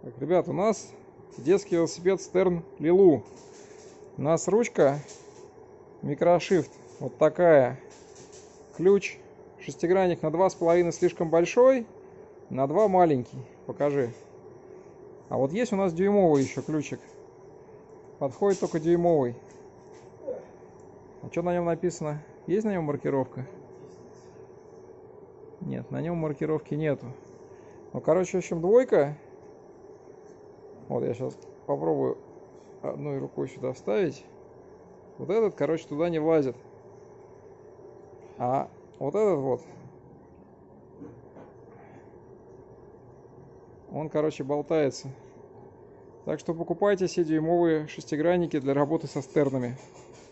Так, ребят, у нас детский велосипед Stern Лилу. У нас ручка микрошифт вот такая. Ключ шестигранник на 2,5 слишком большой, на 2 маленький. Покажи. А вот есть у нас дюймовый еще ключик. Подходит только дюймовый. А что на нем написано? Есть на нем маркировка? Нет, на нем маркировки нету. Ну, короче, в общем, двойка. Вот я сейчас попробую одной рукой сюда вставить. Вот этот, короче, туда не влазит. А вот этот вот, он, короче, болтается. Так что покупайте себе дюймовые шестигранники для работы со стернами.